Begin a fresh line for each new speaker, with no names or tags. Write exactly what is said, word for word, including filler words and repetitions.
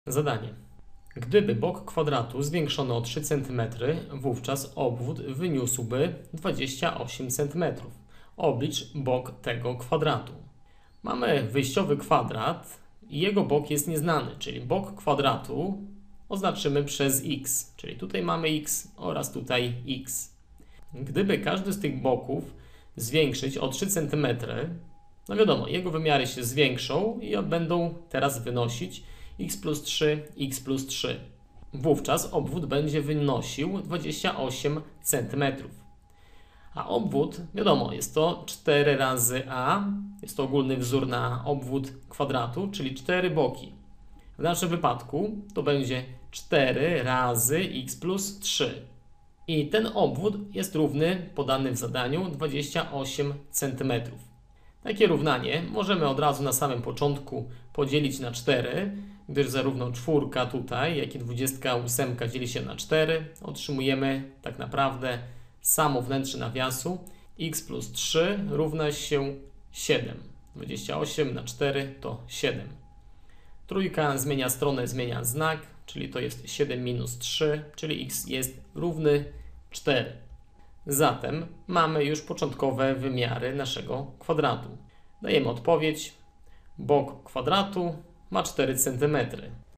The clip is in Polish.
Zadanie. Gdyby bok kwadratu zwiększono o trzy centymetry, wówczas obwód wyniósłby dwadzieścia osiem centymetrów. Oblicz bok tego kwadratu. Mamy wyjściowy kwadrat i jego bok jest nieznany, czyli bok kwadratu oznaczymy przez x, czyli tutaj mamy x oraz tutaj x. Gdyby każdy z tych boków zwiększyć o trzy centymetry, no wiadomo, jego wymiary się zwiększą i będą teraz wynosić x plus trzy, x plus trzy. Wówczas obwód będzie wynosił dwadzieścia osiem centymetrów. A obwód, wiadomo, jest to cztery razy a, jest to ogólny wzór na obwód kwadratu, czyli cztery boki. W naszym wypadku to będzie cztery razy x plus trzy. I ten obwód jest równy, podany w zadaniu, dwadzieścia osiem centymetrów. Takie równanie możemy od razu na samym początku podzielić na cztery, gdyż zarówno czwórka tutaj, jak i dwudziestka ósemka dzieli się na cztery. Otrzymujemy tak naprawdę samo wnętrze nawiasu x plus trzy równa się siedem. dwadzieścia osiem na cztery to siedem. Trójka zmienia stronę, zmienia znak, czyli to jest siedem minus trzy, czyli x jest równy cztery. Zatem mamy już początkowe wymiary naszego kwadratu. Dajemy odpowiedź. Bok kwadratu ma cztery centymetry.